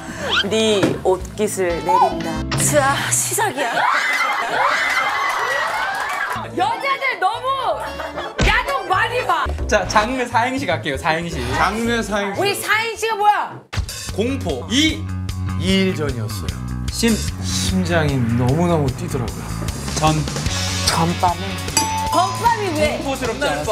네 옷깃을 내린다. 자, 시작이야. 여자들 너무 야동 많이 봐. 자, 장르 사행시 갈게요. 사행시. 장르 사행시. 우리 사인씨가 뭐야? 공포. 2일 전이었어요. 심장이 너무너무 뛰더라고요. 범밤이 왜? 공포스럽지 않았어?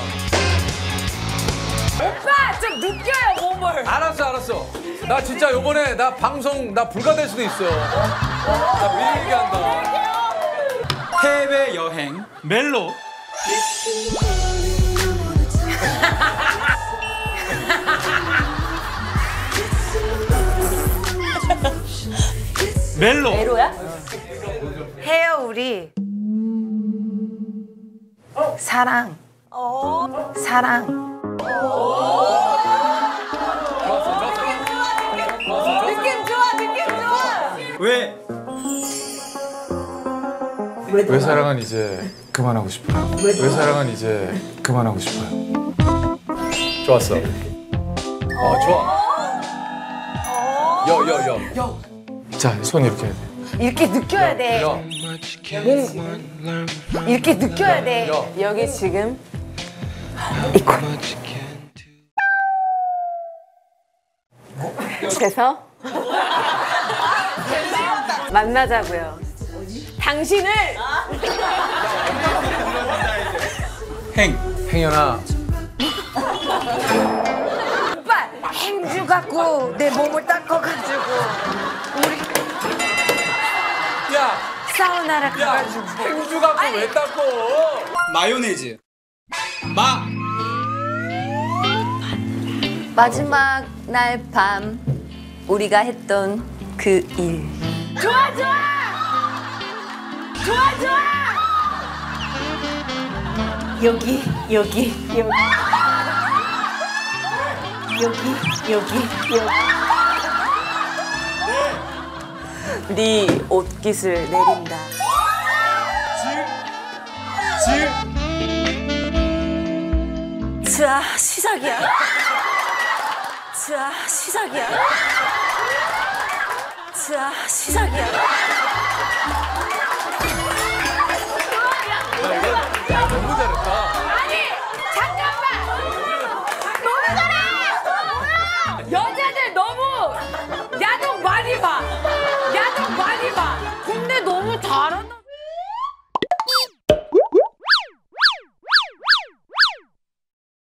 오빠 좀 느껴요 몸을. 알았어. 나 진짜 요번에 나 방송 나 불가될 수도 있어. 나 미리 얘기한다. 해외 여행. 멜로. 멜로. 메로야? 해요 우리. 사랑. 사랑. 느낌 좋아. 왜? 왜 사랑은 이제 그만하고 싶어요. 왜 사랑은 이제 그만하고 싶어요. 좋았어. 좋아. 여. 자, 손 이렇게 해야 돼. 이렇게 느껴야 돼. 이렇게 느껴야 돼. 여기 지금 그래서 만나자고요. 당신을 행여나. 오빠 행주 갖고 내 몸을 닦아가지고 우리 야, 사우나를 가가지고. 행주 갖고 왜 닦고? 마요네즈. 마지막 날 밤 우리가 했던 그 일. 좋아. 여기. 네 옷깃을 내린다. 자, 시작이야. 자, 시작이야.